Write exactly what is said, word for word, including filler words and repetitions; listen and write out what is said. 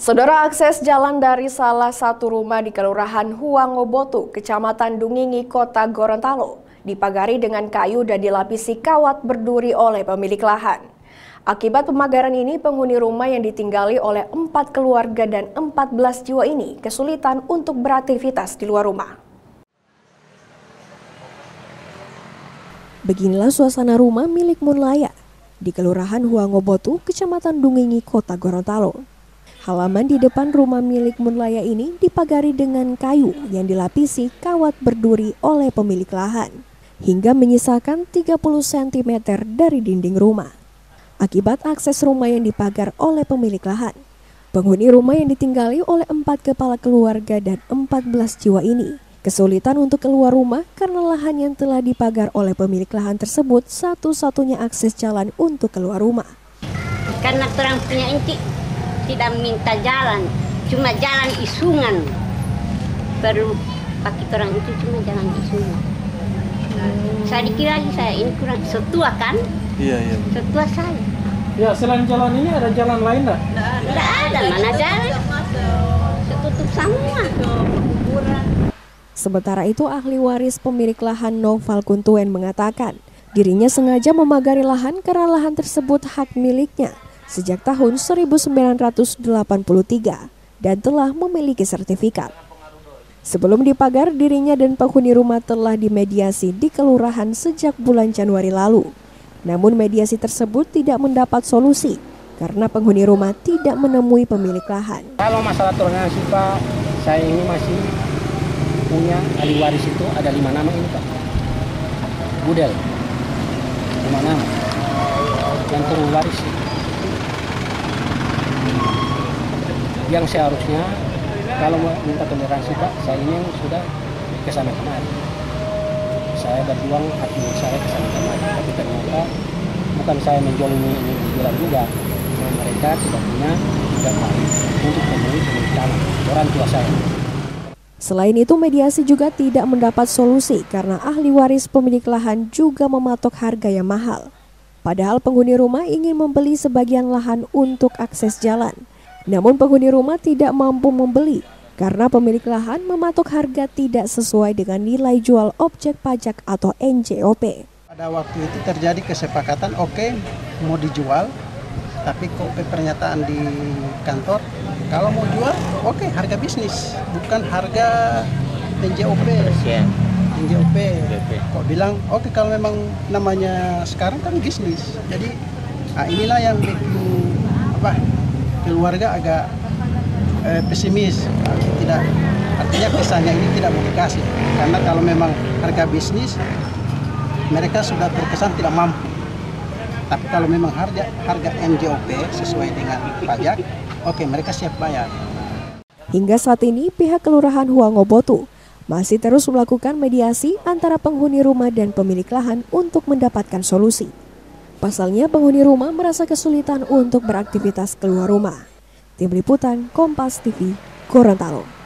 Saudara, akses jalan dari salah satu rumah di Kelurahan Huwangobotu, Kecamatan Dungingi, Kota Gorontalo, dipagari dengan kayu dan dilapisi kawat berduri oleh pemilik lahan. Akibat pemagaran ini, penghuni rumah yang ditinggali oleh empat keluarga dan empat belas jiwa ini kesulitan untuk beraktivitas di luar rumah. Beginilah suasana rumah milik Munlaya di Kelurahan Huwangobotu, Kecamatan Dungingi, Kota Gorontalo. Halaman di depan rumah milik Munlaya ini dipagari dengan kayu yang dilapisi kawat berduri oleh pemilik lahan, hingga menyisakan tiga puluh sentimeter dari dinding rumah. Akibat akses rumah yang dipagar oleh pemilik lahan, penghuni rumah yang ditinggali oleh empat kepala keluarga dan empat belas jiwa ini kesulitan untuk keluar rumah karena lahan yang telah dipagar oleh pemilik lahan tersebut satu-satunya akses jalan untuk keluar rumah. Karena orang punya inti tidak minta jalan, cuma jalan isungan. Perlu pakai orang itu cuma jalan isungan. Hmm. Saya dikira lagi saya ini kurang setua kan? Iya iya. Setua saya. Ya, selain jalan ini ada jalan lain enggak? Tidak ada, mana jalan? Tertutup semua. Sementara itu, ahli waris pemilik lahan Noval Kuntuen mengatakan dirinya sengaja memagari lahan karena lahan tersebut hak miliknya sejak tahun seribu sembilan ratus delapan puluh tiga dan telah memiliki sertifikat. Sebelum dipagar, dirinya dan penghuni rumah telah dimediasi di kelurahan sejak bulan Januari lalu. Namun mediasi tersebut tidak mendapat solusi karena penghuni rumah tidak menemui pemilik lahan. Kalau masalah toleransi Pak, saya ini masih punya ahli waris itu ada lima nama ini Pak. Budel, lima nama yang turun waris. Yang seharusnya kalau minta toleransi Pak, saya ini sudah kesana kemari. Saya berjuang hak milik saya kesana kemari, tapi ternyata bukan saya menjolimi ini bilang juga, nah, mereka tidak punya juga baik untuk memenuhi pemilik tanah orang tua saya. Selain itu, mediasi juga tidak mendapat solusi karena ahli waris pemilik lahan juga mematok harga yang mahal. Padahal penghuni rumah ingin membeli sebagian lahan untuk akses jalan. Namun penghuni rumah tidak mampu membeli karena pemilik lahan mematok harga tidak sesuai dengan nilai jual objek pajak atau N J O P. Pada waktu itu terjadi kesepakatan, oke okay, mau dijual, tapi kok pernyataan di kantor, kalau mau jual, oke okay, harga bisnis, bukan harga N J O P. N J O P. Kok bilang, oke okay, kalau memang namanya sekarang kan bisnis. Jadi nah inilah yang bikin apa? Keluarga agak eh, pesimis, tidak, artinya kisahnya ini tidak mau dikasih karena kalau memang harga bisnis mereka sudah terkesan tidak mampu, tapi kalau memang harga harga N J O P sesuai dengan pajak, oke okay, mereka siap bayar. Hingga saat ini pihak Kelurahan Huwangobotu masih terus melakukan mediasi antara penghuni rumah dan pemilik lahan untuk mendapatkan solusi. Pasalnya, penghuni rumah merasa kesulitan untuk beraktivitas keluar rumah. Tim Liputan Kompas T V, Gorontalo.